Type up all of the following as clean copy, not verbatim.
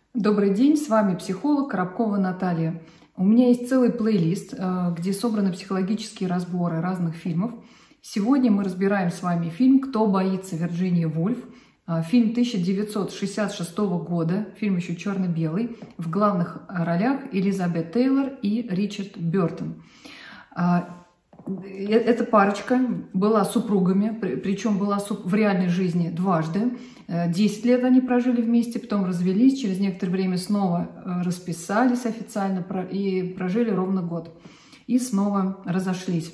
Добрый день, с вами психолог Коробкова Наталья. У меня есть целый плейлист, где собраны психологические разборы разных фильмов. Сегодня мы разбираем с вами фильм «Кто боится Вирджинии Вульф». Фильм 1966 года, фильм еще черно-белый. В главных ролях Элизабет Тейлор и Ричард Бёртон. Эта парочка была супругами, причем была в реальной жизни дважды. 10 лет они прожили вместе, потом развелись, через некоторое время снова расписались официально и прожили ровно год. И снова разошлись.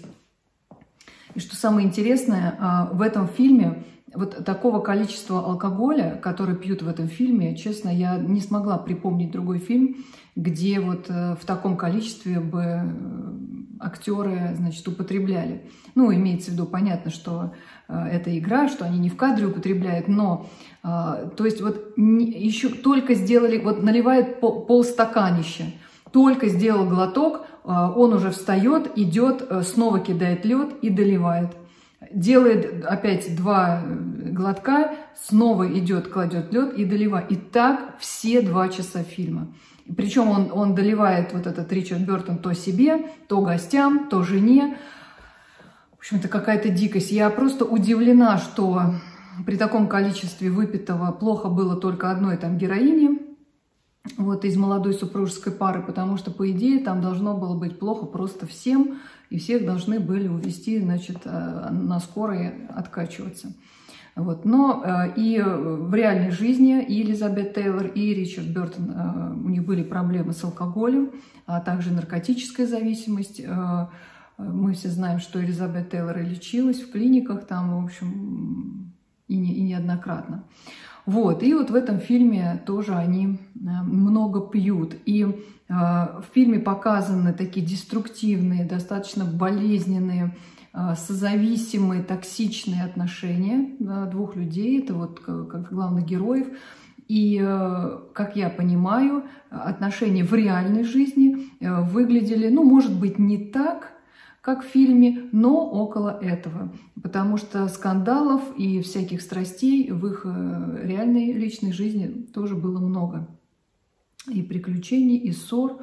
И что самое интересное, в этом фильме вот такого количества алкоголя, который пьют в этом фильме, честно, я не смогла припомнить другой фильм, где вот в таком количестве бы актеры, значит, употребляли. Ну, имеется в виду, понятно, что это игра, что они не в кадре употребляют, но, то есть вот еще только сделали, вот наливает полстаканища, только сделал глоток, он уже встает, идет, снова кидает лед и доливает. Делает опять 2 глотка, снова идет, кладет лед и доливает. И так все 2 часа фильма. Причем он доливает, вот этот Ричард Бёртон, то себе, то гостям, то жене. В общем, это какая-то дикость. Я просто удивлена, что при таком количестве выпитого плохо было только одной там героине, вот из молодой супружеской пары, потому что, по идее, там должно было быть плохо просто всем, и всех должны были увезти, значит, на скорой откачиваться. Вот. Но и в реальной жизни и Элизабет Тейлор, и Ричард Бёртон, у них были проблемы с алкоголем, а также наркотическая зависимость. Мы все знаем, что Элизабет Тейлор лечилась в клиниках, там, в общем, и неоднократно. Вот, и вот в этом фильме тоже они много пьют. И в фильме показаны такие деструктивные, достаточно болезненные, созависимые, токсичные отношения 2 людей, это вот как главных героев. И, как я понимаю, отношения в реальной жизни выглядели, ну, может быть, не так, как в фильме, но около этого. Потому что скандалов и всяких страстей в их реальной личной жизни тоже было много. И приключений, и ссор,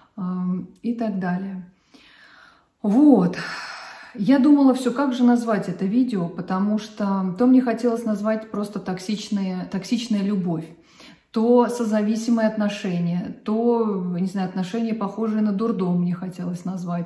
и так далее. Вот. Я думала, все, как же назвать это видео, потому что то мне хотелось назвать просто токсичная любовь, то созависимые отношения, то, не знаю, отношения, похожие на дурдом, мне хотелось назвать,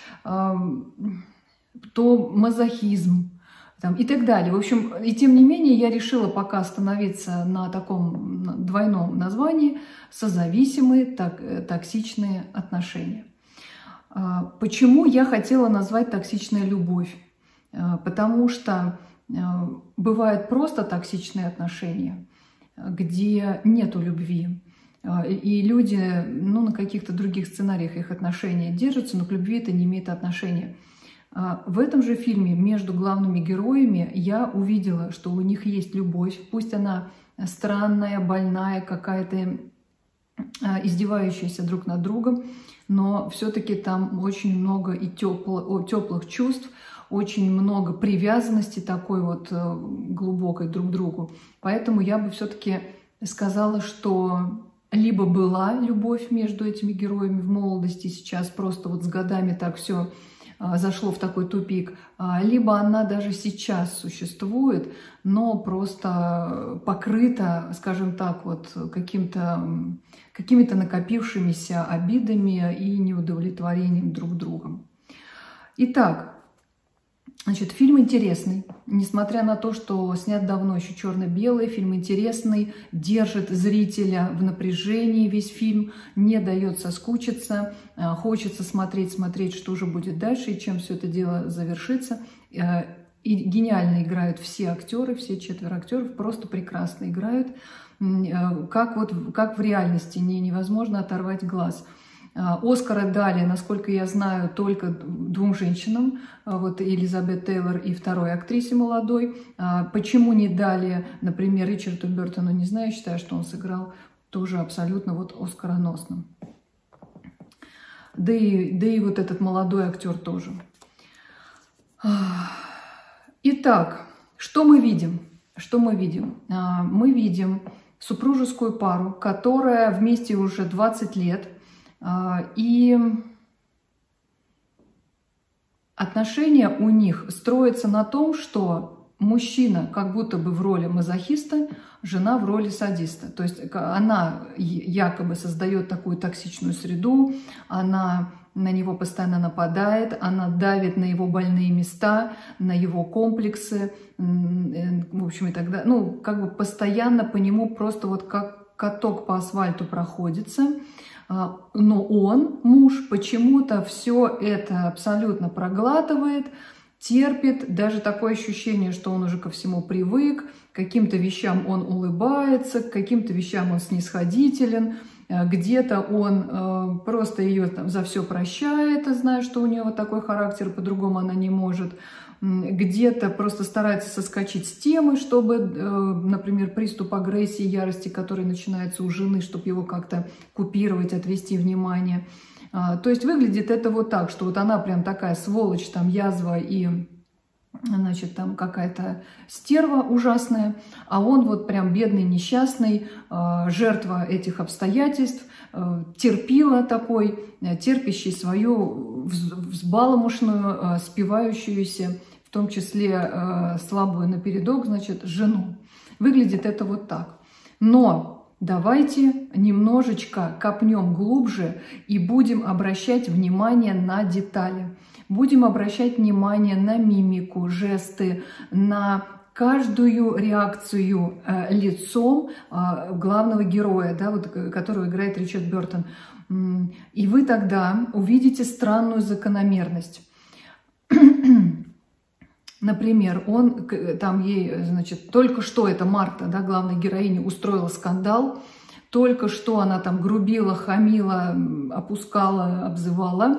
то мазохизм там, и так далее. В общем, и тем не менее, я решила пока остановиться на таком двойном названии созависимые, токсичные отношения. Почему я хотела назвать токсичная любовь? Потому что бывают просто токсичные отношения, где нету любви. И люди, ну, на каких-то других сценариях их отношения держатся, но к любви это не имеет отношения. В этом же фильме между главными героями я увидела, что у них есть любовь, пусть она странная, больная, какая-то издевающаяся друг над другом, но все-таки там очень много и теплых чувств, очень много привязанности такой вот глубокой друг к другу. Поэтому я бы все-таки сказала, что либо была любовь между этими героями в молодости, сейчас просто вот с годами так все зашло в такой тупик, либо она даже сейчас существует, но просто покрыта, скажем так, вот какими-то накопившимися обидами и неудовлетворением друг другом. Итак, значит, фильм интересный, несмотря на то, что снят давно, еще черно-белый, фильм интересный, держит зрителя в напряжении весь фильм, не дает соскучиться, хочется смотреть, что же будет дальше и чем все это дело завершится. И гениально играют все актеры, все 4 актеров, просто прекрасно играют, как в реальности, невозможно оторвать глаз. Оскара дали, насколько я знаю, только 2 женщинам, вот Элизабет Тейлор и второй актрисе молодой. Почему не дали, например, Ричарду Бёртону, не знаю, считаю, что он сыграл тоже абсолютно вот оскароносным. Да и вот этот молодой актер тоже. Итак, что мы видим? Мы видим супружескую пару, которая вместе уже 20 лет, и отношения у них строятся на том, что мужчина как будто бы в роли мазохиста, жена в роли садиста. То есть она якобы создает такую токсичную среду, она на него постоянно нападает, она давит на его больные места, на его комплексы, в общем, и так далее. Ну, как бы постоянно по нему просто вот как каток по асфальту проходится. Но он, муж, почему-то все это абсолютно проглатывает, терпит, даже такое ощущение, что он уже ко всему привык, к каким-то вещам он улыбается, к каким-то вещам он снисходителен, где-то он просто ее там за все прощает, зная, что у нее вот такой характер, по-другому она не может. Где-то просто старается соскочить с темы, чтобы, например, приступ агрессии, ярости, который начинается у жены, чтобы его как-то купировать, отвести внимание. То есть выглядит это вот так, что вот она прям такая сволочь, там язва и, значит, там какая-то стерва ужасная, а он вот прям бедный, несчастный, жертва этих обстоятельств, терпила такой, терпящий свою взбаламушную, спивающуюся, в том числе слабую напередок, значит, жену. Выглядит это вот так. Но давайте немножечко копнем глубже и будем обращать внимание на детали. Будем обращать внимание на мимику, жесты, на каждую реакцию лицом главного героя, да, вот, которого играет Ричард Бёртон. И вы тогда увидите странную закономерность. Например, он там ей, значит, только что эта Марта, да, главная героиня, устроила скандал, только что она там грубила, хамила, опускала, обзывала.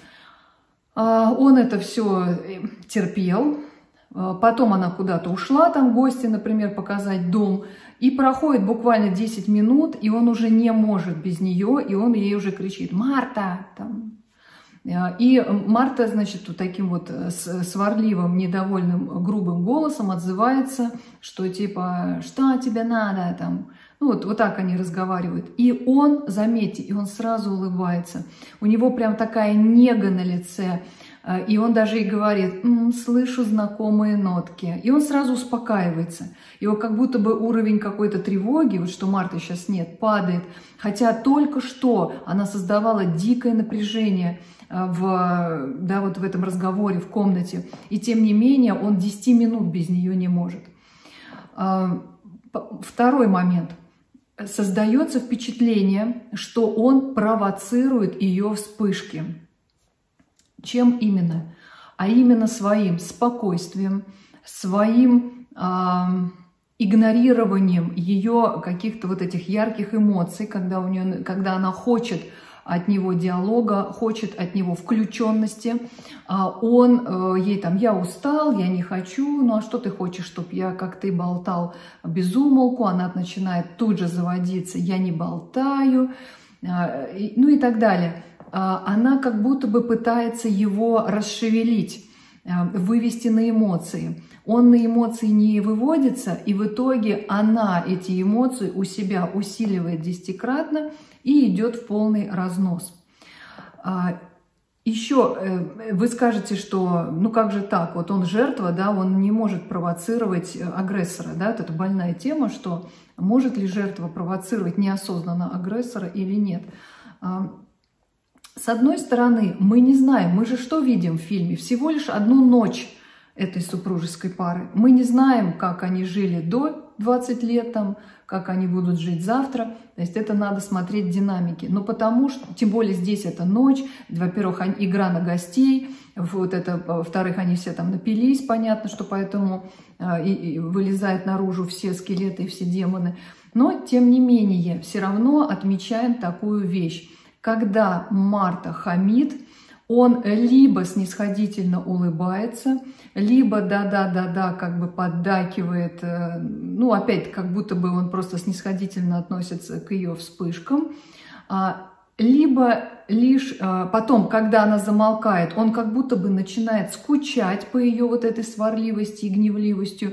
Он это все терпел. Потом она куда-то ушла, там гости, например, показать дом. И проходит буквально 10 минут, и он уже не может без нее, и он ей уже кричит: «Марта!» там. И Марта, значит, вот таким вот сварливым, недовольным, грубым голосом отзывается, что типа «Что тебе надо?» там. Ну вот так они разговаривают. И он, заметьте, и он сразу улыбается. У него прям такая нега на лице. И он даже и говорит: «Слышу знакомые нотки». И он сразу успокаивается. Его как будто бы уровень какой-то тревоги, вот что Марты сейчас нет, падает. Хотя только что она создавала дикое напряжение да, вот в этом разговоре, в комнате. И тем не менее он 10 минут без нее не может. Второй момент. Создается впечатление, что он провоцирует ее вспышки. Чем именно? А именно своим спокойствием, своим игнорированием ее каких-то вот этих ярких эмоций, когда она хочет от него диалога, хочет от него включенности. Он ей там: «Я устал, я не хочу, ну а что ты хочешь, чтобы я, как ты, болтал без умолку?» Она начинает тут же заводиться: «Я не болтаю», ну и так далее. Она как будто бы пытается его расшевелить, вывести на эмоции. Он на эмоции не выводится, и в итоге она эти эмоции у себя усиливает 10-кратно и идет в полный разнос. Еще вы скажете, что ну как же так, вот он жертва, да, он не может провоцировать агрессора, да, вот это больная тема, что может ли жертва провоцировать неосознанно агрессора или нет. С одной стороны, мы не знаем, мы же что видим в фильме? Всего лишь одну ночь этой супружеской пары. Мы не знаем, как они жили до 20 лет, там, как они будут жить завтра. То есть это надо смотреть в динамике. Но потому что, тем более здесь это ночь, во-первых, игра на гостей, вот это, во-вторых, они все там напились, понятно, что поэтому и вылезают наружу все скелеты и все демоны. Но, тем не менее, все равно отмечаем такую вещь. Когда Марта хамит, он либо снисходительно улыбается, либо да-да-да-да как бы поддакивает, ну опять как будто бы он просто снисходительно относится к ее вспышкам, либо лишь потом, когда она замолкает, он как будто бы начинает скучать по ее вот этой сварливости и гневливостью,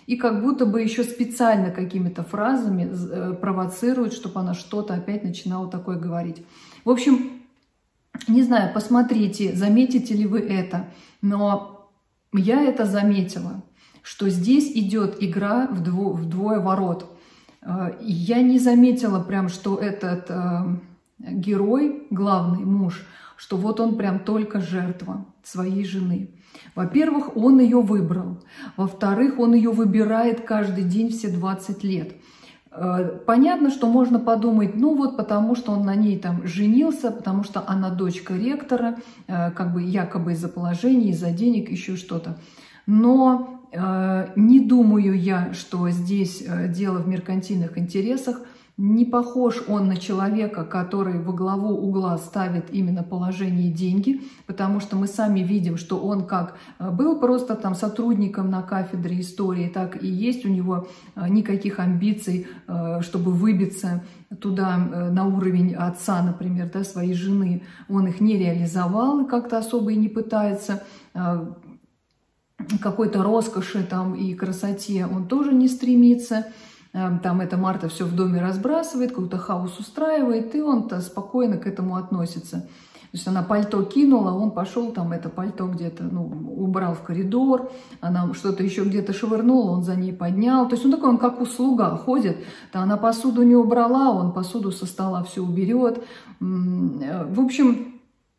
и как будто бы еще специально какими-то фразами провоцирует, чтобы она что-то опять начинала такое говорить. В общем, не знаю, посмотрите, заметите ли вы это, но я это заметила, что здесь идет игра вдвое ворот. Я не заметила прям, что этот герой, главный муж, что вот он прям только жертва своей жены. Во-первых, он ее выбрал. Во-вторых, он ее выбирает каждый день все 20 лет. Понятно, что можно подумать, ну вот потому что он на ней там женился, потому что она дочка ректора, как бы якобы из-за положения, из-за денег, еще что-то. Но не думаю я, что здесь дело в меркантильных интересах. Не похож он на человека, который во главу угла ставит именно положение и деньги, потому что мы сами видим, что он как был просто там сотрудником на кафедре истории, так и есть у него никаких амбиций, чтобы выбиться туда на уровень отца, например, да, своей жены. Он их не реализовал и как-то особо и не пытается. Какой-то роскоши там и красоте он тоже не стремится. Там эта Марта все в доме разбрасывает, какой-то хаос устраивает, и он-то спокойно к этому относится. То есть она пальто кинула, он пошел там это пальто где-то, ну, убрал в коридор, она что-то еще где-то швырнула, он за ней поднял. То есть он такой, он как услуга ходит, да, она посуду не убрала, он посуду со стола все уберет. В общем,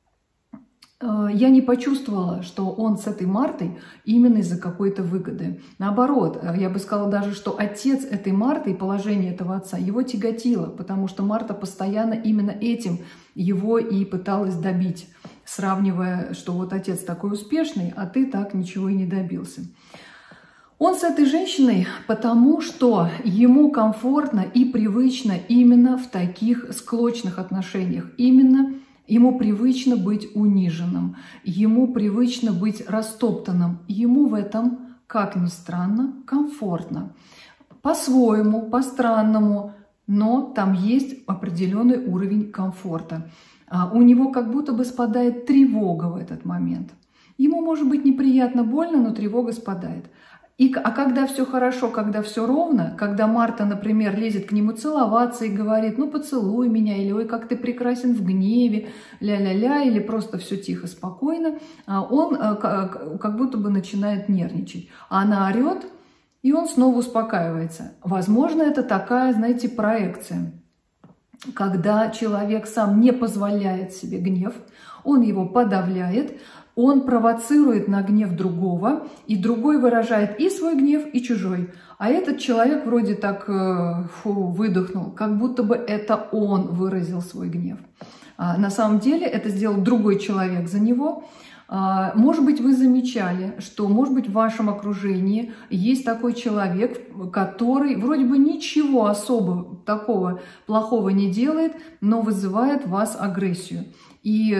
я не почувствовала, что он с этой Мартой именно из-за какой-то выгоды. Наоборот, я бы сказала даже, что отец этой Марты и положение этого отца его тяготило, потому что Марта постоянно именно этим его и пыталась добить, сравнивая, что вот отец такой успешный, а ты так ничего и не добился. Он с этой женщиной, потому что ему комфортно и привычно именно в таких склочных отношениях, именно ему привычно быть униженным, ему привычно быть растоптанным. Ему в этом, как ни странно, комфортно. По-своему, по-странному, но там есть определенный уровень комфорта. У него как будто бы спадает тревога в этот момент. Ему может быть неприятно, больно, но тревога спадает. А когда все хорошо, когда все ровно, когда Марта, например, лезет к нему целоваться и говорит, ну поцелуй меня, или ой, как ты прекрасен в гневе, ля-ля-ля, или просто все тихо, спокойно, он как будто бы начинает нервничать. А она орет, и он снова успокаивается. Возможно, это такая, знаете, проекция, когда человек сам не позволяет себе гнев, он его подавляет, он провоцирует на гнев другого, и другой выражает и свой гнев, и чужой. А этот человек вроде так выдохнул, как будто бы это он выразил свой гнев. На самом деле это сделал другой человек за него. Может быть, вы замечали, что, может быть, в вашем окружении есть такой человек, который вроде бы ничего особо такого плохого не делает, но вызывает в вас агрессию. И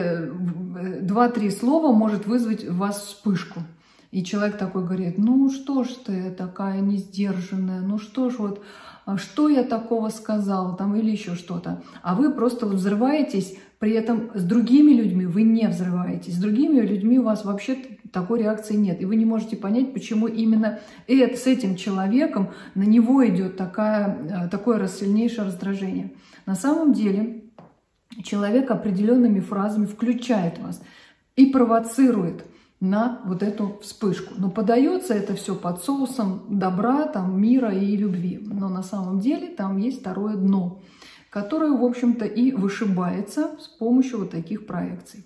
2-3 слова может вызвать в вас вспышку. И человек такой говорит, ну что ж ты такая несдержанная, ну что ж вот, что я такого сказала, там или еще что-то. А вы просто взрываетесь, при этом с другими людьми вы не взрываетесь. С другими людьми у вас вообще такой реакции нет. И вы не можете понять, почему именно с этим человеком на него идет такое сильнейшее раздражение. На самом деле человек определенными фразами включает вас и провоцирует на вот эту вспышку. Но подается это все под соусом добра, там, мира и любви. Но на самом деле там есть второе дно, которое, в общем-то, и вышибается с помощью вот таких проекций.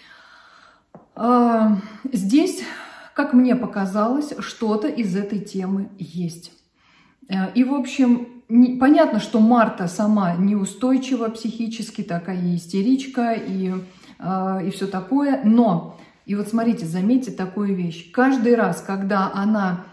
Здесь, как мне показалось, что-то из этой темы есть. И, в общем, понятно, что Марта сама неустойчива психически, такая истеричка и все такое, но, и вот смотрите, заметьте такую вещь. Каждый раз, когда она,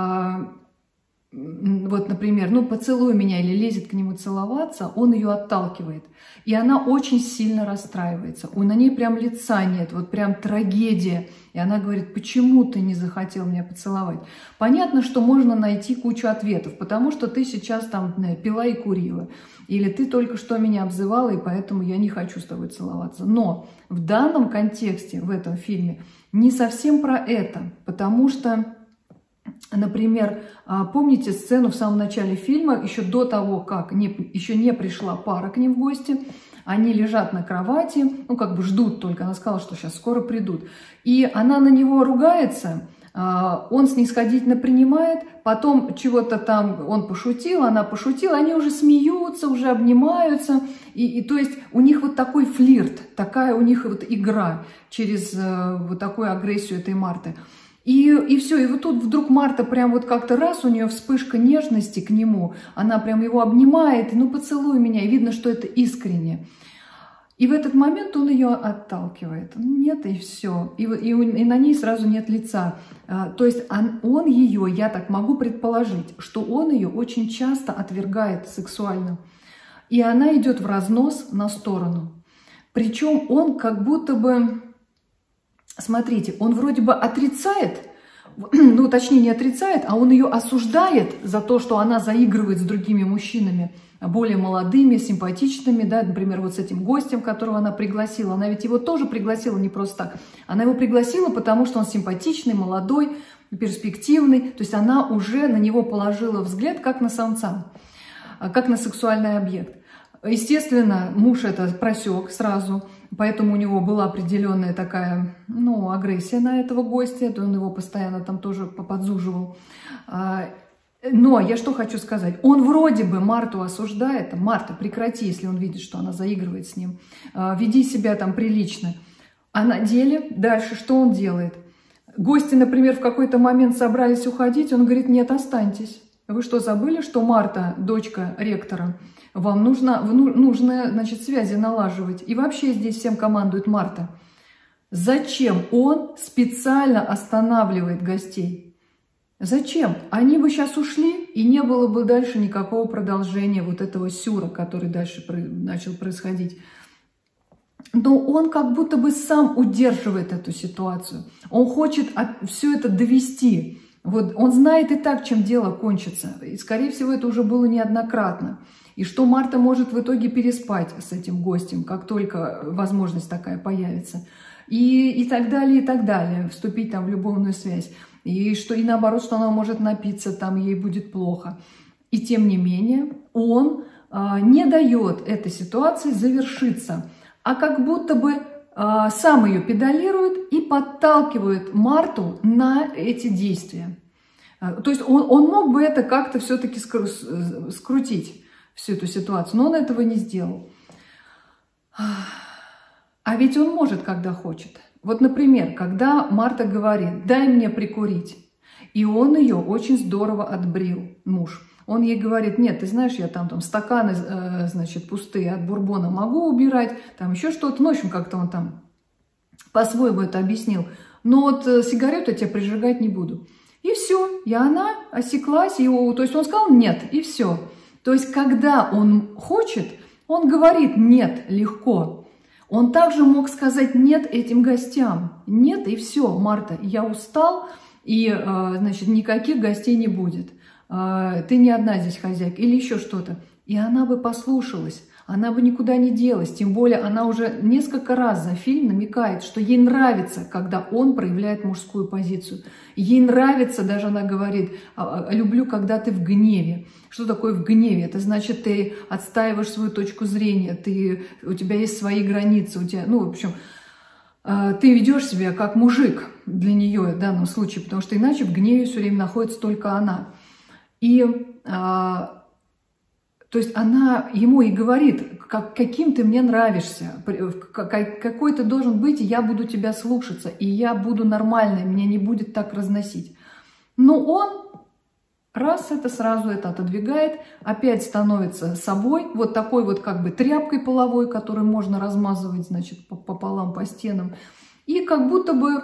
вот, например, ну, поцелуй меня или лезет к нему целоваться, он ее отталкивает. И она очень сильно расстраивается. На ней прям лица нет, вот прям трагедия. И она говорит, почему ты не захотел меня поцеловать? Понятно, что можно найти кучу ответов, потому что ты сейчас там пила и курила. Или ты только что меня обзывала, и поэтому я не хочу с тобой целоваться. Но в данном контексте, в этом фильме, не совсем про это, потому что Например, помните сцену в самом начале фильма, еще до того, как еще не пришла пара к ним в гости, они лежат на кровати, ну как бы ждут только, она сказала, что сейчас скоро придут. И она на него ругается, он снисходительно принимает, потом чего-то там он пошутил, она пошутила, они уже смеются, уже обнимаются. И то есть у них вот такой флирт, такая у них вот игра через вот такую агрессию этой Марты. И все, и вот тут вдруг Марта прям вот как-то раз, у нее вспышка нежности к нему, она прям его обнимает, ну поцелуй меня, и видно, что это искренне. И в этот момент он ее отталкивает. Нет, и все. И на ней сразу нет лица. То есть он ее, я так могу предположить, что он ее очень часто отвергает сексуально. И она идет в разнос на сторону. Причем он как будто бы... Смотрите, он вроде бы отрицает, ну точнее не отрицает, а он ее осуждает за то, что она заигрывает с другими мужчинами, более молодыми, симпатичными, да, например, вот с этим гостем, которого она пригласила. Она ведь его тоже пригласила не просто так. Она его пригласила, потому что он симпатичный, молодой, перспективный. То есть она уже на него положила взгляд как на самца, как на сексуальный объект. Естественно, муж это просек сразу, поэтому у него была определенная такая, ну, агрессия на этого гостя, он его постоянно там тоже подзуживал. Но я что хочу сказать, он вроде бы Марту осуждает, Марта, прекрати, если он видит, что она заигрывает с ним, веди себя там прилично. А на деле дальше что он делает? Гости, например, в какой-то момент собрались уходить, он говорит, нет, останьтесь. Вы что, забыли, что Марта, дочка ректора, вам нужно, значит, связи налаживать. И вообще здесь всем командует Марта. Зачем он специально останавливает гостей? Зачем? Они бы сейчас ушли, и не было бы дальше никакого продолжения вот этого сюра, который дальше начал происходить. Но он как будто бы сам удерживает эту ситуацию. Он хочет все это довести. Вот он знает и так, чем дело кончится. И, скорее всего, это уже было неоднократно. И что Марта может в итоге переспать с этим гостем, как только возможность такая появится. И так далее, вступить там в любовную связь. И наоборот, что она может напиться, там ей будет плохо. И тем не менее, он не дает этой ситуации завершиться, а как будто бы сам ее педалирует и подталкивает Марту на эти действия. То есть он мог бы это как-то все-таки скрутить, всю эту ситуацию, но он этого не сделал. А ведь он может, когда хочет. Вот, например, когда Марта говорит, дай мне прикурить, и он ее очень здорово отбрил, муж. Он ей говорит, нет, ты знаешь, я там стаканы, значит, пустые от бурбона могу убирать, там еще что-то. Ну, в общем, как-то он там по-своему это объяснил. Но вот сигарету я тебе прижигать не буду. И все. И она осеклась. То есть он сказал нет, и все. То есть когда он хочет, он говорит нет легко. Он также мог сказать нет этим гостям. Нет, и все, Марта, я устал, и, значит, никаких гостей не будет. Ты не одна здесь хозяйка, или еще что-то. И она бы послушалась, она бы никуда не делась. Тем более она уже несколько раз за фильм намекает, что ей нравится, когда он проявляет мужскую позицию. Ей нравится, даже она говорит, люблю, когда ты в гневе. Что такое в гневе? Это значит, ты отстаиваешь свою точку зрения, у тебя есть свои границы, в общем, ты ведешь себя как мужик для нее в данном случае, потому что иначе в гневе все время находится только она. И, то есть она ему и говорит, каким ты мне нравишься, какой ты должен быть, и я буду тебя слушаться, и я буду нормальной, меня не будет так разносить. Но он раз это сразу это отодвигает, опять становится собой, вот такой вот как бы тряпкой половой, которую можно размазывать, значит, пополам по стенам, и как будто бы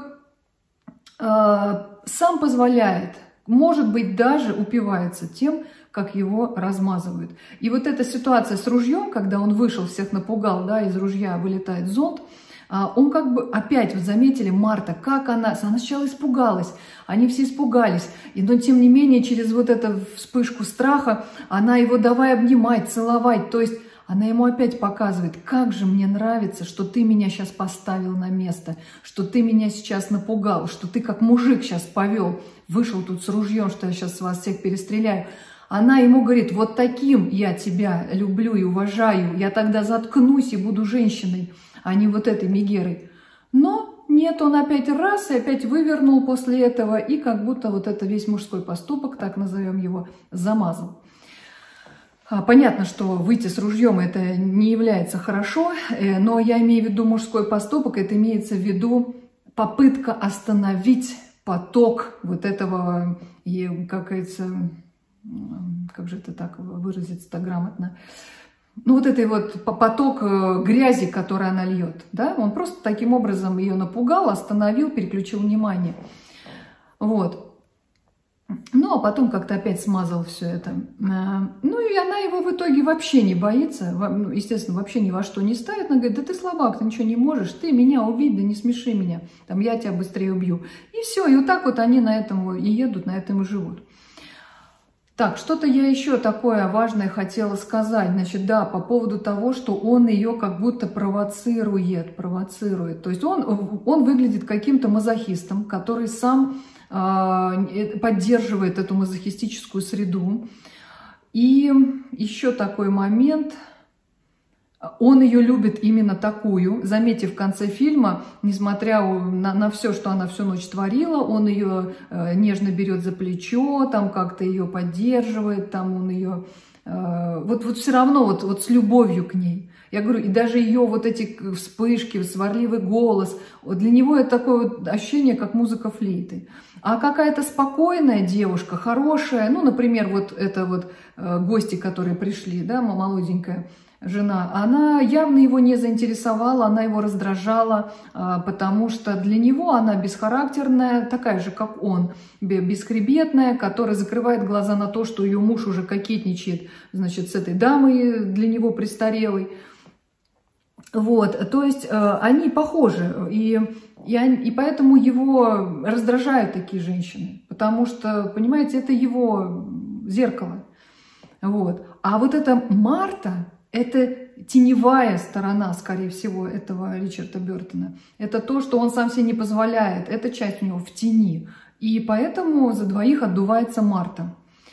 сам позволяет, может быть, даже упивается тем, как его размазывают. И вот эта ситуация с ружьем, когда он вышел, всех напугал, да, из ружья вылетает зонт, он как бы опять, вы заметили, Марта, как она сначала испугалась, они все испугались, но тем не менее через вот эту вспышку страха она его давай обнимать, целовать, то есть Она ему опять показывает: как же мне нравится, что ты меня сейчас поставил на место, что ты меня сейчас напугал, что ты как мужик сейчас повел, вышел тут с ружьем, что я сейчас вас всех перестреляю. Она ему говорит: вот таким я тебя люблю и уважаю, я тогда заткнусь и буду женщиной, а не вот этой Мегерой. Но нет, он опять раз и опять вывернул после этого, и как будто вот это весь мужской поступок, так назовем его, замазал. Понятно, что выйти с ружьем это не является хорошо, но я имею в виду мужской поступок, это имеется в виду попытка остановить поток вот этого, как говорится, как же это так выразиться-то грамотно, ну вот этой вот поток грязи, который она льет, да, он просто таким образом ее напугал, остановил, переключил внимание, вот. Ну, а потом как-то опять смазал все это. Ну, и она его в итоге вообще не боится, естественно, вообще ни во что не ставит. Она говорит: да ты слабак, ты ничего не можешь, ты меня убить, да не смеши меня, там, я тебя быстрее убью. И все, и вот так вот они на этом и едут, на этом и живут. Так, что-то я еще такое важное хотела сказать. Значит, да, по поводу того, что он ее как будто провоцирует. То есть он выглядит каким-то мазохистом, который сам поддерживает эту мазохистическую среду. И еще такой момент. Он ее любит именно такую. Заметьте, в конце фильма, несмотря на все, что она всю ночь творила, он ее нежно берет за плечо, там как-то ее поддерживает, там он ее... Вот все равно вот с любовью к ней. Я говорю, и даже ее вот эти вспышки, сварливый голос, для него это такое вот ощущение, как музыка флейты. А какая-то спокойная девушка, хорошая, ну, например, вот это вот гости, которые пришли, да, молоденькая жена, она явно его не заинтересовала, она его раздражала, потому что для него она бесхарактерная, такая же, как он, бесхребетная, которая закрывает глаза на то, что ее муж уже кокетничает, значит, с этой дамой для него престарелой. Вот, то есть они похожи, и поэтому его раздражают такие женщины, потому что, понимаете, это его зеркало. Вот. А вот эта Марта, это теневая сторона, скорее всего, этого Ричарда Бёртона. Это то, что он сам себе не позволяет, эта часть у него в тени. И поэтому за двоих отдувается Марта.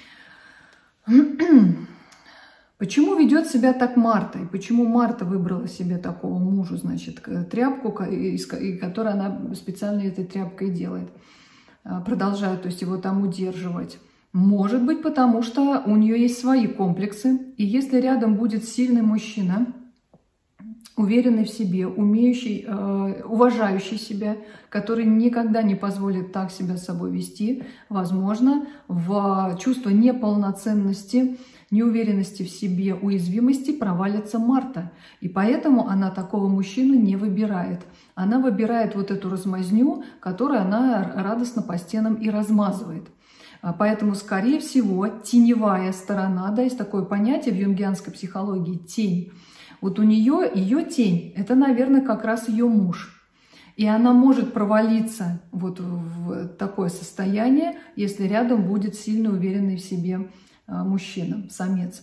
Почему ведет себя так Марта? И почему Марта выбрала себе такого мужа, значит, тряпку, которую она специально этой тряпкой делает? Продолжает, то есть его там удерживать. Может быть, потому что у нее есть свои комплексы. И если рядом будет сильный мужчина, уверенный в себе, умеющий, уважающий себя, который никогда не позволит так себя с собой вести, возможно, в чувство неполноценности, неуверенности в себе, уязвимости провалится Марта. И поэтому она такого мужчину не выбирает. Она выбирает вот эту размазню, которую она радостно по стенам и размазывает. Поэтому, скорее всего, теневая сторона, да, есть такое понятие в юнгианской психологии – тень. Вот у нее, ее тень – это, наверное, как раз ее муж. И она может провалиться вот в такое состояние, если рядом будет сильно уверенный в себе мужчина, самец.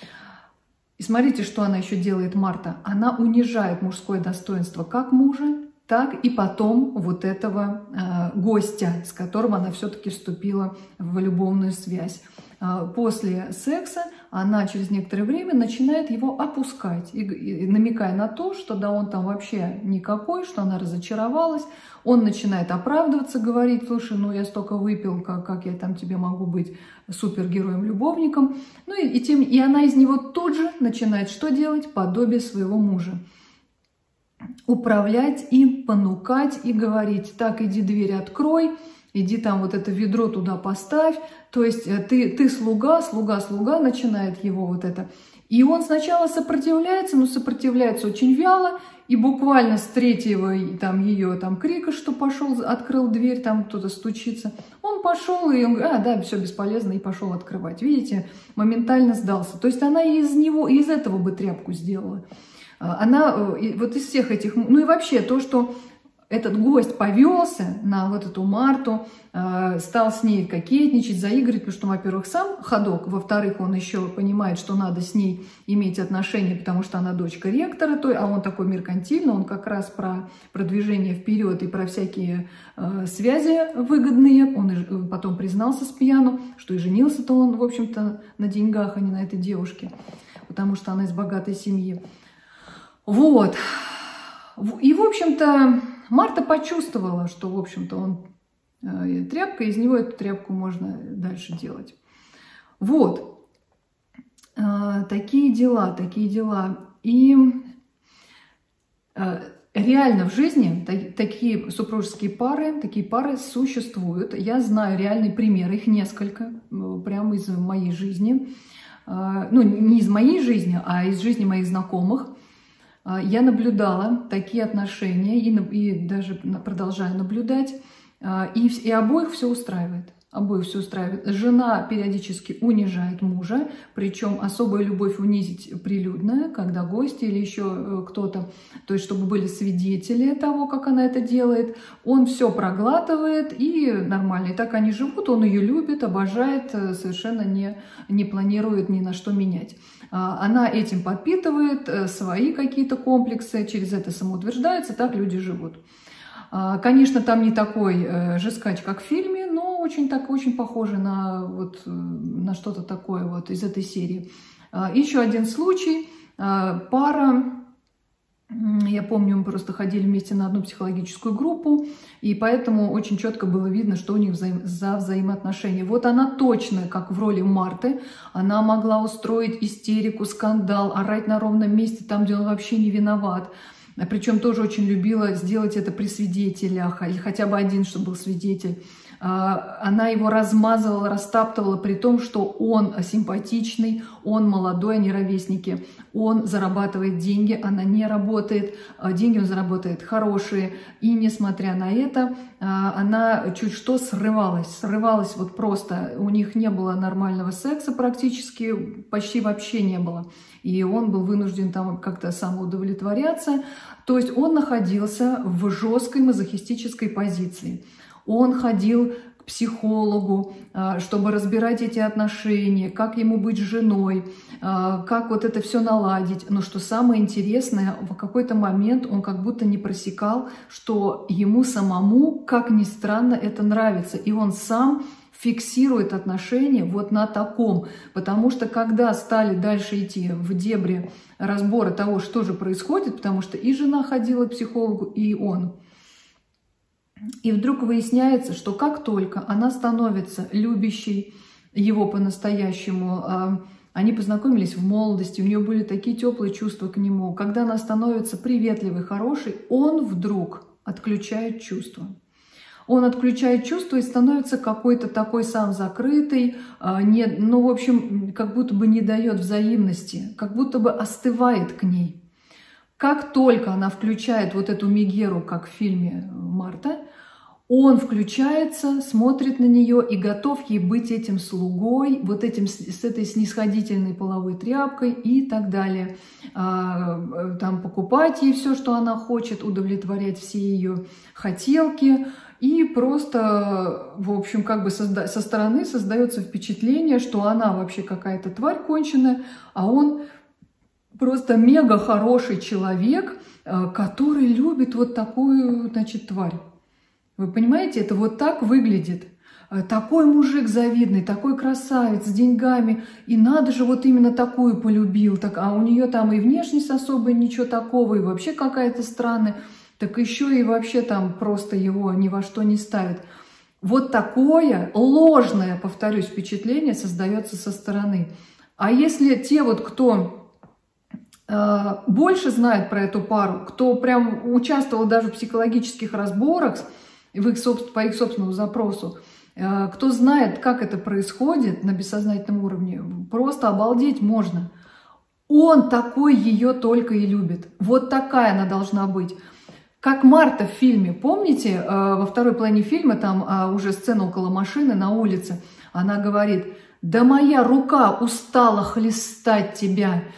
И смотрите, что она еще делает, Марта. Она унижает мужское достоинство как мужа, так и потом вот этого гостя, с которым она все-таки вступила в любовную связь. После секса она через некоторое время начинает его опускать, и намекая на то, что да, он там вообще никакой, что она разочаровалась. Он начинает оправдываться, говорить: слушай, ну я столько выпил, как я там тебе могу быть супергероем-любовником. Ну и она из него тут же начинает что делать? Подобие своего мужа. Управлять им, понукать и говорить: так, иди дверь открой, иди там вот это ведро туда поставь. То есть ты слуга, начинает его вот это. И он сначала сопротивляется, но сопротивляется очень вяло. И буквально с третьего ее крика, что пошел, открыл дверь, там кто-то стучится, он пошел и он говорит: да, все бесполезно, и пошел открывать. Видите, моментально сдался. То есть она из этого бы тряпку сделала. Она вот из всех этих... Ну и вообще то, что этот гость повелся на вот эту Марту, стал с ней кокетничать, заигрывать, потому что, во-первых, сам ходок, во-вторых, он еще понимает, что надо с ней иметь отношения, потому что она дочка ректора, а он такой меркантильный, он как раз про продвижение вперед и про всякие связи выгодные. Он потом признался с пьяну, что и женился-то он, в общем-то, на деньгах, а не на этой девушке, потому что она из богатой семьи. Вот. И, в общем-то, Марта почувствовала, что, в общем-то, он тряпка, из него эту тряпку можно дальше делать. Вот. Такие дела, такие дела. И реально в жизни такие супружеские пары, такие пары существуют. Я знаю реальные примеры, их несколько, прямо из моей жизни. Ну, не из моей жизни, а из жизни моих знакомых. Я наблюдала такие отношения и даже продолжаю наблюдать. И обоих все устраивает. Обоих все устраивает. Жена периодически унижает мужа, причем особая любовь унизить прилюдная, когда гости или еще кто-то, то есть чтобы были свидетели того, как она это делает. Он все проглатывает и нормально. И так они живут, он ее любит, обожает, совершенно не планирует ни на что менять. Она этим подпитывает свои какие-то комплексы, через это самоутверждается, так люди живут. Конечно, там не такой жескач, как в фильме, но очень похоже на что-то такое вот из этой серии. Еще один случай. Пара, я помню, мы просто ходили вместе на одну психологическую группу, и поэтому очень четко было видно, что у них за взаимоотношения. Вот она точно, как в роли Марты, она могла устроить истерику, скандал, орать на ровном месте, там, где он вообще не виноват. Причем тоже очень любила сделать это при свидетелях, или хотя бы один, чтобы был свидетель. Она его размазывала, растаптывала, при том, что он симпатичный, он молодой, они ровесники, он зарабатывает деньги, она не работает, деньги он зарабатывает хорошие. И несмотря на это, она чуть что срывалась вот просто. У них не было нормального секса практически, почти вообще не было. И он был вынужден там как-то самоудовлетворяться. То есть он находился в жесткой мазохистической позиции. Он ходил к психологу, чтобы разбирать эти отношения, как ему быть с женой, как вот это все наладить. Но что самое интересное, в какой-то момент он как будто не просекал, что ему самому, как ни странно, это нравится. И он сам фиксирует отношения вот на таком. Потому что когда стали дальше идти в дебри разбора того, что же происходит, потому что и жена ходила к психологу, и он. И вдруг выясняется, что как только она становится любящей его по-настоящему, они познакомились в молодости, у нее были такие теплые чувства к нему, когда она становится приветливой, хорошей, он вдруг отключает чувства. Он отключает чувства и становится какой-то такой сам закрытый, ну, в общем, как будто бы не дает взаимности, как будто бы остывает к ней. Как только она включает вот эту Мегеру, как в фильме «Марта», он включается, смотрит на нее и готов ей быть этим слугой, вот этим, с этой снисходительной половой тряпкой и так далее. Там покупать ей все, что она хочет, удовлетворять все ее хотелки. И просто, в общем, как бы со стороны создается впечатление, что она вообще какая-то тварь конченая, а он просто мега хороший человек, который любит вот такую, значит, тварь. Вы понимаете, это вот так выглядит. Такой мужик завидный, такой красавец с деньгами. И надо же, вот именно такую полюбил. А у нее там и внешность особо ничего такого, и вообще какая-то странная. Так еще и вообще там просто его ни во что не ставит. Вот такое ложное, повторюсь, впечатление создается со стороны. А если те вот, кто больше знает про эту пару, кто прям участвовал даже в психологических разборах по их собственному запросу, кто знает, как это происходит на бессознательном уровне, просто обалдеть можно. Он такой ее только и любит. Вот такая она должна быть. Как Марта в фильме, помните, во второй половине фильма, там уже сцена около машины на улице, она говорит: «Да моя рука устала хлестать тебя,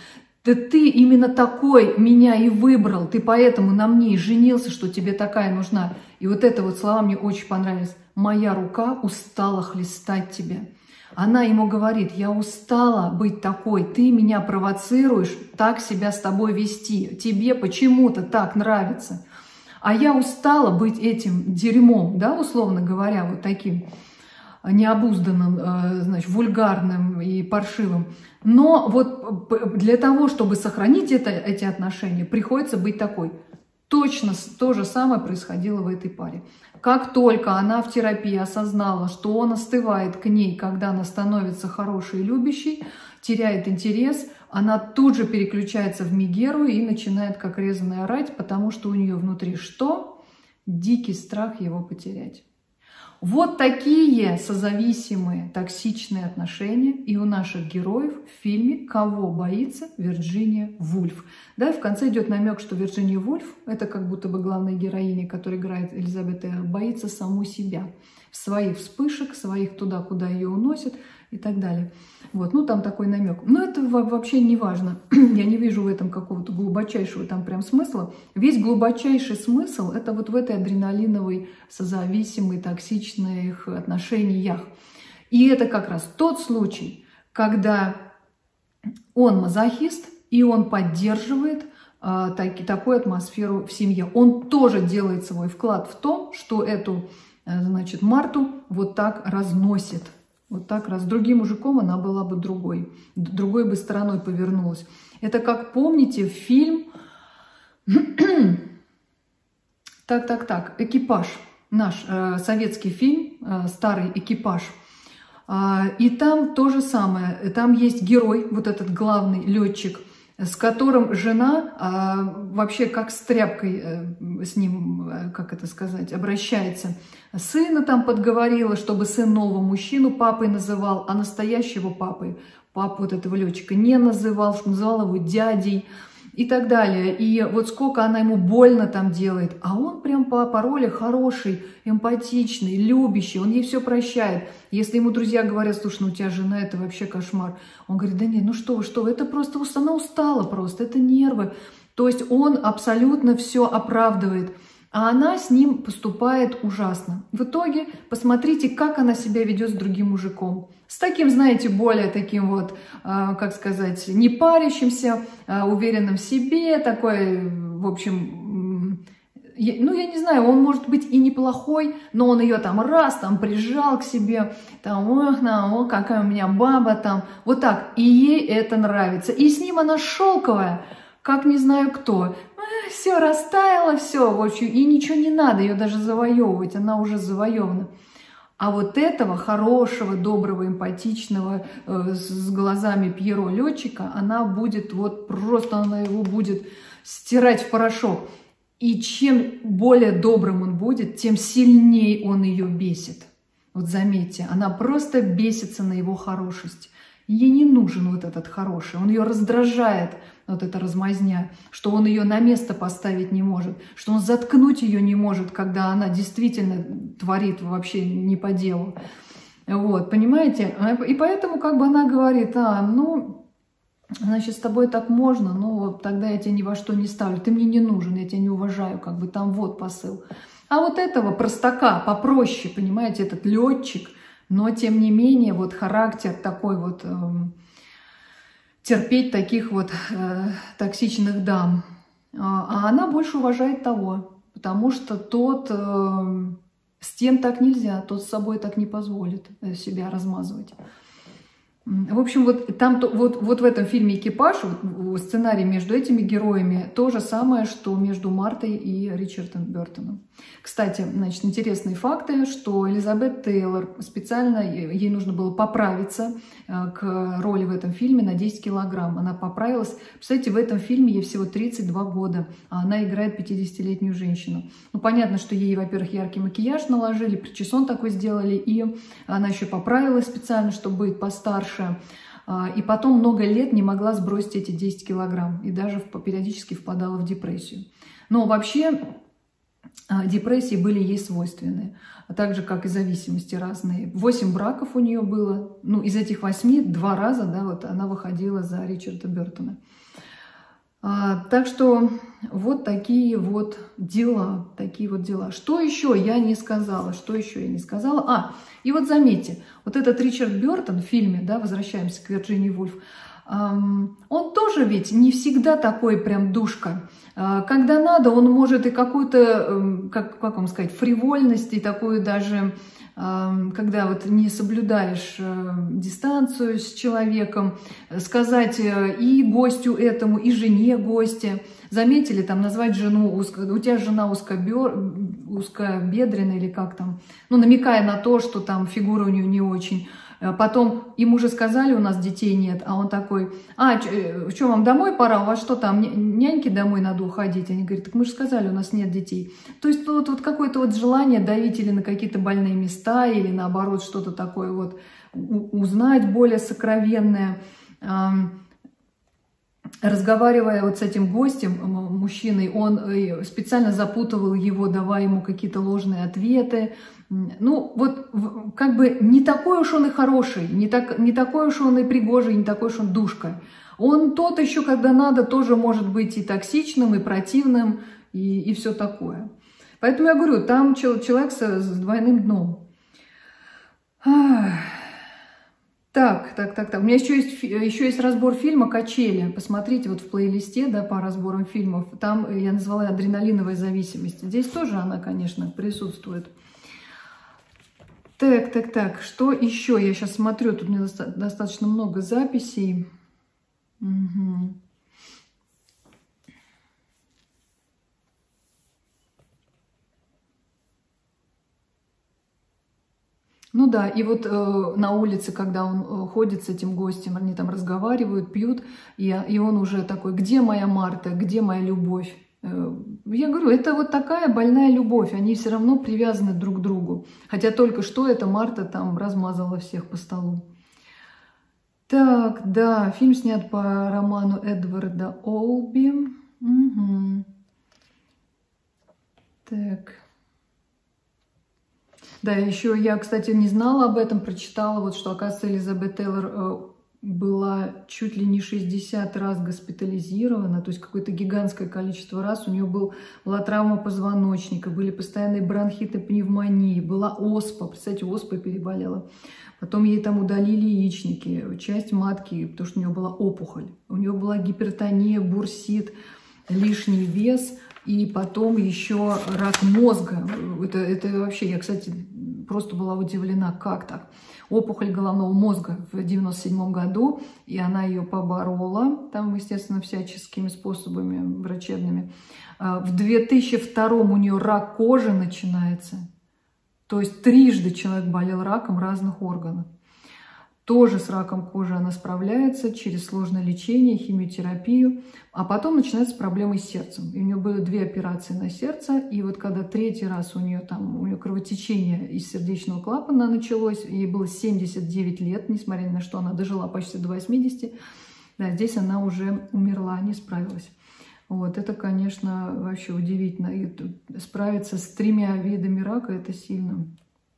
да ты именно такой меня и выбрал, ты поэтому на мне и женился, что тебе такая нужна. И вот это вот слова мне очень понравились. Моя рука устала хлестать тебя. Она ему говорит: я устала быть такой, ты меня провоцируешь так себя с тобой вести, тебе почему-то так нравится. А я устала быть этим дерьмом, да, условно говоря, вот таким необузданным, значит, вульгарным и паршивым. Но вот для того, чтобы сохранить эти отношения, приходится быть такой. Точно то же самое происходило в этой паре. Как только она в терапии осознала, что он остывает к ней, когда она становится хорошей и любящей, теряет интерес, она тут же переключается в Мегеру и начинает как резаная орать, потому что у нее внутри что? Дикий страх его потерять. Вот такие созависимые, токсичные отношения и у наших героев в фильме «Кого боится Вирджиния Вульф». Да, и в конце идет намек, что Вирджиния Вульф, это как будто бы главная героиня, которая играет Элизабет Тейлор, боится саму себя, своих вспышек, своих туда, куда ее уносят и так далее. Вот, ну там такой намек. Но это вообще не важно. Я не вижу в этом какого-то глубочайшего там прям смысла. Весь глубочайший смысл это вот в этой адреналиновой, созависимой, токсичных отношениях. И это как раз тот случай, когда он мазохист, и он поддерживает такую атмосферу в семье. Он тоже делает свой вклад в том, что эту, значит, Марту вот так разносит. Вот так раз. С другим мужиком она была бы другой бы стороной повернулась. Это как помните фильм «Экипаж», наш советский фильм, старый «Экипаж». И там то же самое. Там есть герой, вот этот главный летчик, с которым жена вообще как с тряпкой с ним, как это сказать, обращается. Сына там подговорила, чтобы сын нового мужчину папой называл, а настоящего папой, папу вот этого летчика, не называл, что называл его дядей и так далее. И вот сколько она ему больно там делает, а он прям по роли хороший, эмпатичный, любящий, он ей все прощает. Если ему друзья говорят: слушай, ну у тебя жена, это вообще кошмар. Он говорит: да нет, ну что вы, это просто она устала просто, это нервы. То есть он абсолютно все оправдывает. А она с ним поступает ужасно. В итоге посмотрите, как она себя ведет с другим мужиком. С таким, знаете, более таким вот, как сказать, не парящимся, уверенным в себе, такой, в общем, ну, я не знаю, он может быть и неплохой, но он ее там там прижал к себе, там, ох, какая у меня баба там, вот так. И ей это нравится. И с ним она шелковая, как не знаю кто. Все растаяло, все, в общем, и ничего не надо ее даже завоевывать, она уже завоевана. А вот этого хорошего, доброго, эмпатичного, с глазами Пьеро летчика, она будет вот просто, она его будет стирать в порошок. И чем более добрым он будет, тем сильнее он ее бесит. Вот заметьте, она просто бесится на его хорошесть. Ей не нужен вот этот хороший, он ее раздражает, вот эта размазня, что он ее на место поставить не может, что он заткнуть ее не может, когда она действительно творит вообще не по делу. Вот, понимаете? И поэтому как бы она говорит: ну, значит, с тобой так можно, но вот тогда я тебя ни во что не ставлю, ты мне не нужен, я тебя не уважаю, как бы там вот посыл. А вот этого простака попроще, понимаете, этот летчик, но тем не менее вот характер такой вот, терпеть таких вот токсичных дам. А она больше уважает того, потому что тот с тем так нельзя, тот с собой так не позволит себя размазывать. В общем, вот там вот в этом фильме «Экипаж», вот, сценарий между этими героями то же самое, что между Мартой и Ричардом Бёртоном. Кстати, значит, интересные факты, что Элизабет Тейлор специально, ей нужно было поправиться к роли в этом фильме на 10 килограмм. Она поправилась. Представляете, в этом фильме ей всего 32 года, а она играет 50-летнюю женщину. Ну, понятно, что ей, во-первых, яркий макияж наложили, причесон такой сделали, и она еще поправилась специально, чтобы быть постарше. И потом много лет не могла сбросить эти 10 килограмм и даже периодически впадала в депрессию. Но вообще депрессии были ей свойственны, так же, как и зависимости разные. 8 браков у нее было, ну, из этих 8 2 раза, да, вот она выходила за Ричарда Бёртона. Так что вот такие вот дела, такие вот дела. Что еще я не сказала? Что еще я не сказала? И вот заметьте, вот этот Ричард Бёртон в фильме, да, возвращаемся к Вирджинии Вульф, он тоже ведь не всегда такой прям душка. Когда надо, он может и какую-то, как вам сказать, фривольность, и такую даже, когда вот не соблюдаешь дистанцию с человеком, сказать и гостю этому, и жене гостя. Заметили, там назвать жену, у тебя жена узкобедренная или как там, ну, намекая на то, что там фигура у нее не очень. Потом ему же сказали, у нас детей нет, а он такой, что, вам домой пора, у вас что там, няньки домой надо уходить? Они говорят, так мы же сказали, у нас нет детей. То есть вот какое-то вот желание давить или на какие-то больные места, или наоборот что-то такое вот узнать более сокровенное. Разговаривая вот с этим гостем, мужчиной, он специально запутывал его, давая ему какие-то ложные ответы. Ну, вот как бы не такой уж он и хороший, не такой уж он и пригожий, не такой уж он душка. Он тот еще, когда надо, тоже может быть и токсичным, и противным, и все такое. Поэтому я говорю, там человек с двойным дном. Так. У меня еще есть разбор фильма «Качели». Посмотрите вот в плейлисте, да, по разборам фильмов. Там я назвала «Адреналиновая зависимость». Здесь тоже она, конечно, присутствует. Так. Что еще? Я сейчас смотрю, тут у меня достаточно много записей. Угу. Ну да, и вот на улице, когда он ходит с этим гостем, они там разговаривают, пьют, и он уже такой, где моя Марта, где моя любовь? Я говорю, это вот такая больная любовь, они все равно привязаны друг к другу. Хотя только что эта Марта там размазала всех по столу. Так, да, фильм снят по роману Эдварда Олби. Угу. Так. Да, еще я, кстати, не знала об этом, прочитала, вот что, оказывается, Элизабет Тейлор была чуть ли не 60 раз госпитализирована, то есть какое-то гигантское количество раз. У нее была травма позвоночника, были постоянные бронхиты, пневмонии, была оспа, представьте, оспой переболела. Потом ей там удалили яичники, часть матки, потому что у нее была опухоль. У нее была гипертония, бурсит, лишний вес. И потом еще рак мозга. Это вообще, я, кстати, просто была удивлена, как так. Опухоль головного мозга в 1997 году, и она ее поборола, там, естественно, всяческими способами врачебными. В 2002 у нее рак кожи начинается. То есть трижды человек болел раком разных органов. Тоже с раком кожи она справляется через сложное лечение, химиотерапию. А потом начинаются проблемы с сердцем. И у нее были 2 операции на сердце. И вот когда 3-й раз у нее кровотечение из сердечного клапана началось, ей было 79 лет, несмотря ни на что, она дожила почти до 80. Да, здесь она уже умерла, не справилась. Вот, это, конечно, вообще удивительно. И справиться с 3 видами рака – это сильно.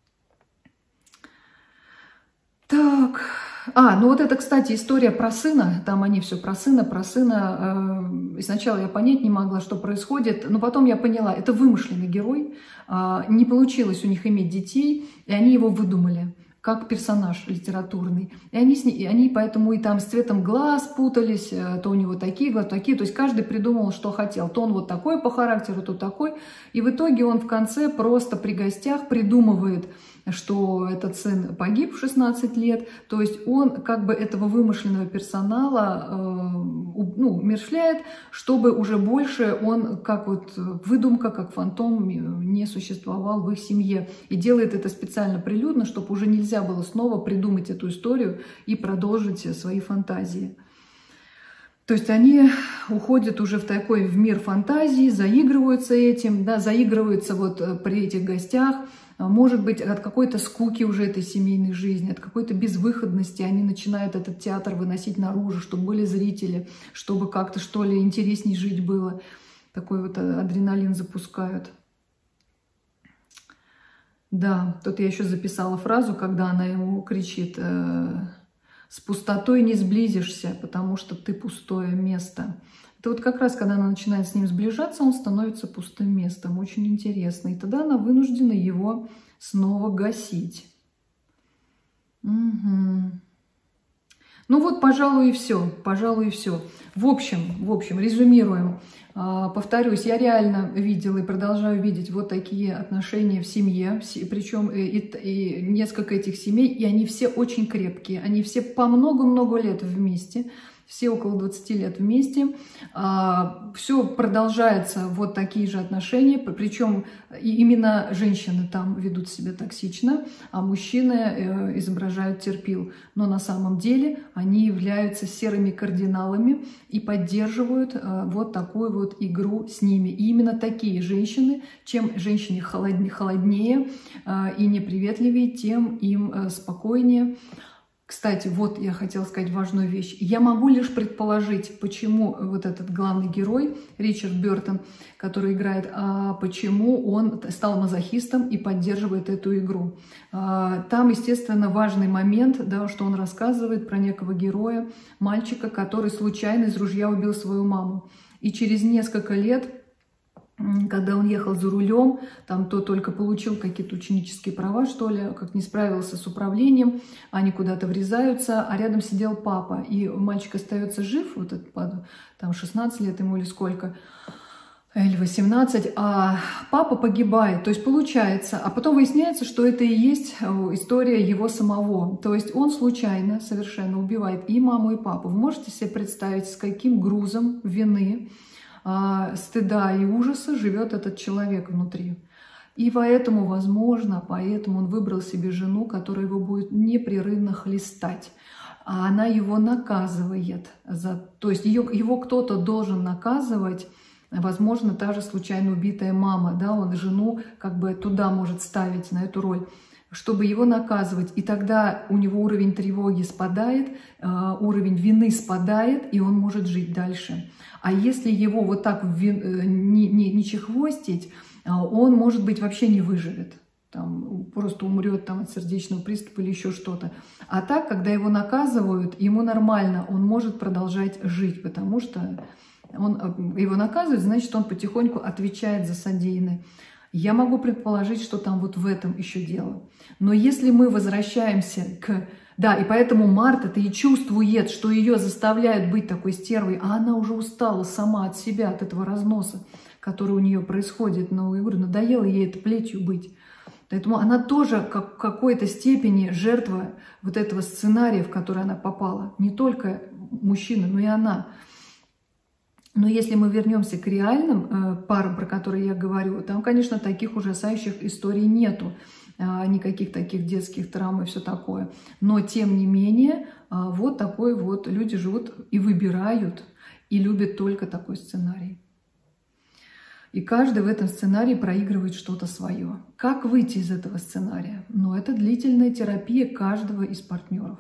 Так, ну вот это, кстати, история про сына, там они все про сына. И сначала я понять не могла, что происходит, но потом я поняла, это вымышленный герой, не получилось у них иметь детей, и они его выдумали как персонаж литературный. И они поэтому и там с цветом глаз путались, то у него такие глаза, такие. То есть каждый придумал, что хотел. То он вот такой по характеру, то такой. И в итоге он в конце просто при гостях придумывает, что этот сын погиб в 16 лет. То есть он как бы этого вымышленного персонала умерщвляет, чтобы уже больше он как вот выдумка, как фантом не существовал в их семье. И делает это специально прилюдно, чтобы уже нельзя было снова придумать эту историю и продолжить свои фантазии. То есть они уходят уже в мир фантазии, заигрываются этим, да, заигрываются вот при этих гостях. Может быть, от какой-то скуки уже этой семейной жизни, от какой-то безвыходности они начинают этот театр выносить наружу, чтобы были зрители, чтобы как-то, что ли, интересней жить было. Такой вот адреналин запускают. Да, тут я еще записала фразу, когда она ему кричит: «С пустотой не сблизишься, потому что ты пустое место». Это вот как раз, когда она начинает с ним сближаться, он становится пустым местом. Очень интересно. И тогда она вынуждена его снова гасить. Угу. Ну вот, пожалуй, и все. Пожалуй, и все. В общем, резюмируем. Повторюсь, я реально видела и продолжаю видеть вот такие отношения в семье, причем и несколько этих семей, и они все очень крепкие, они все по много-много лет вместе, все около 20 лет вместе. Все продолжается, вот такие же отношения, причем именно женщины там ведут себя токсично, а мужчины изображают терпил. Но на самом деле они являются серыми кардиналами и поддерживают вот такую вот игру с ними. И именно такие женщины, чем женщине холоднее и неприветливее, тем им спокойнее. Кстати, вот я хотела сказать важную вещь. Я могу лишь предположить, почему вот этот главный герой, Ричард Бёртон, который играет, почему он стал мазохистом и поддерживает эту игру. Там, естественно, важный момент, да, что он рассказывает про некого героя, мальчика, который случайно из ружья убил свою маму. И через несколько лет, когда он ехал за рулем, там то только получил какие-то ученические права, что ли, как не справился с управлением, они куда-то врезаются, а рядом сидел папа, и мальчик остается жив, вот этот, там 16 лет ему или сколько, или 18, а папа погибает, то есть получается, а потом выясняется, что это и есть история его самого, то есть он случайно совершенно убивает и маму, и папу. Вы можете себе представить, с каким грузом вины, стыда и ужаса живет этот человек внутри. И поэтому, возможно, поэтому он выбрал себе жену, которая его будет непрерывно хлестать. А она его наказывает. То есть его кто-то должен наказывать. Возможно, та же случайно убитая мама. Да, он жену как бы туда может ставить, на эту роль, чтобы его наказывать. И тогда у него уровень тревоги спадает, уровень вины спадает, и он может жить дальше. А если его вот так не чехвостить, он, может быть, вообще не выживет. Там, просто умрет там, от сердечного приступа или еще что-то. А так, когда его наказывают, ему нормально, он может продолжать жить, потому что его наказывают, значит, он потихоньку отвечает за содеянное. Я могу предположить, что там вот в этом еще дело. Но если мы возвращаемся к... Да, и поэтому Марта-то и чувствует, что ее заставляют быть такой стервой, а она уже устала сама от себя, от этого разноса, который у нее происходит. Но я говорю, надоело ей это плетью быть. Поэтому она тоже в какой-то степени жертва вот этого сценария, в который она попала. Не только мужчина, но и она. Но если мы вернемся к реальным парам, про которые я говорю, там, конечно, таких ужасающих историй нету. Никаких таких детских травм и все такое. Но, тем не менее, вот такой вот люди живут и выбирают, и любят только такой сценарий. И каждый в этом сценарии проигрывает что-то свое. Как выйти из этого сценария? Ну, это длительная терапия каждого из партнеров.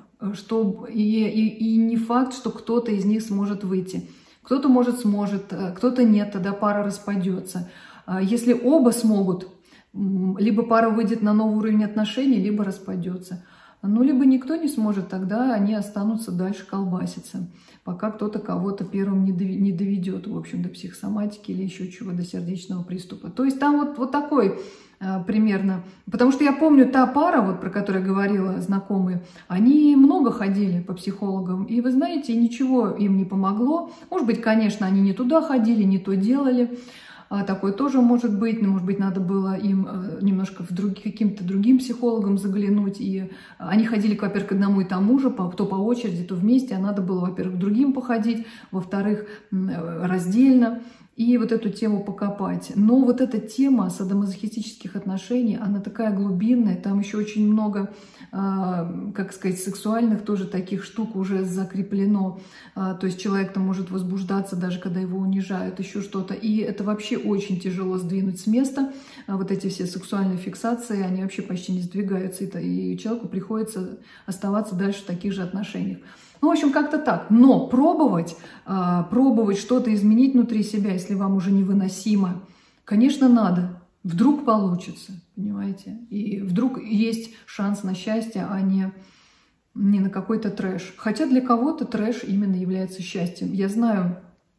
И не факт, что кто-то из них сможет выйти. Кто-то, может, сможет, кто-то нет, тогда пара распадется. Если оба смогут, либо пара выйдет на новый уровень отношений, либо распадется. Ну, либо никто не сможет, тогда они останутся дальше колбаситься, пока кто-то кого-то первым не доведет, в общем, до психосоматики или еще чего, до сердечного приступа. То есть там вот такой примерно. Потому что я помню, та пара, вот про которую я говорила, знакомые, они много ходили по психологам, и вы знаете, ничего им не помогло. Может быть, конечно, они не туда ходили, не то делали. Такое тоже может быть, но, может быть, надо было им немножко каким-то другим психологам заглянуть. И они ходили, во-первых, к одному и тому же, то по очереди, то вместе, а надо было, во-первых, к другим походить, во-вторых, раздельно, и вот эту тему покопать. Но вот эта тема садомазохистических отношений, она такая глубинная, там еще очень много, как сказать, сексуальных тоже таких штук уже закреплено. То есть человек там может возбуждаться, даже когда его унижают, еще что-то. И это вообще очень тяжело сдвинуть с места. Вот эти все сексуальные фиксации, они вообще почти не сдвигаются. И человеку приходится оставаться дальше в таких же отношениях. Ну, в общем, как-то так. Но пробовать что-то изменить внутри себя, если вам уже невыносимо, конечно, надо. Вдруг получится, понимаете? И вдруг есть шанс на счастье, а не на какой-то трэш. Хотя для кого-то трэш именно является счастьем. Я знаю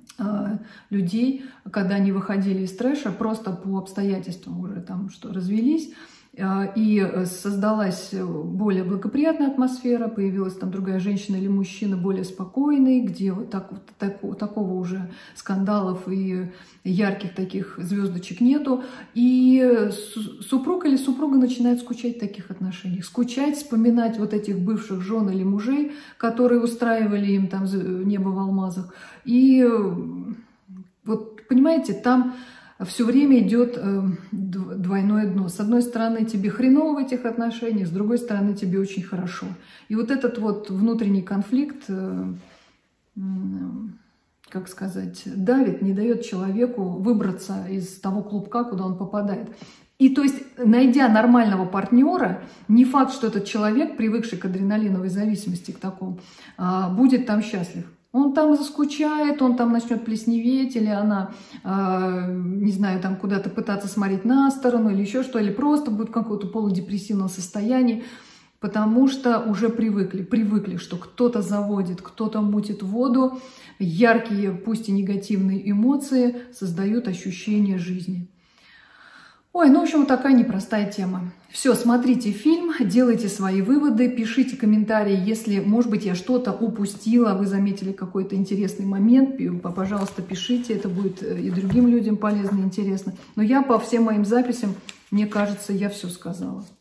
людей, когда они выходили из трэша, просто по обстоятельствам уже там, что развелись, и создалась более благоприятная атмосфера, появилась там другая женщина или мужчина более спокойный, где вот такого уже скандалов и ярких таких звездочек нету. И супруг или супруга начинает скучать в таких отношениях, скучать, вспоминать вот этих бывших жен или мужей, которые устраивали им там небо в алмазах. И вот, понимаете, там все время идет двойное дно. С одной стороны, тебе хреново в этих отношениях, с другой стороны, тебе очень хорошо. И вот этот вот внутренний конфликт, как сказать, давит, не дает человеку выбраться из того клубка, куда он попадает. И то есть, найдя нормального партнера, не факт, что этот человек, привыкший к адреналиновой зависимости, к такому, будет там счастлив. Он там заскучает, он там начнет плесневеть, или она, не знаю, там куда-то пытаться смотреть на сторону, или еще что, или просто будет в каком-то полудепрессивном состоянии, потому что уже привыкли, что кто-то заводит, кто-то мутит воду, яркие, пусть и негативные эмоции создают ощущение жизни. Ой, ну, в общем, вот такая непростая тема. Все, смотрите фильм, делайте свои выводы, пишите комментарии, если, может быть, я что-то упустила, вы заметили какой-то интересный момент, пожалуйста, пишите, это будет и другим людям полезно и интересно. Но я по всем моим записям, мне кажется, я все сказала.